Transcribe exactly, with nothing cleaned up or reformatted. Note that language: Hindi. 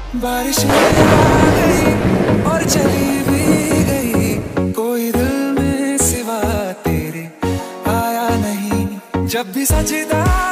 बारिश आ गई और चली भी गई, कोई दिल में सिवा तेरे आया नहीं। जब भी सजदा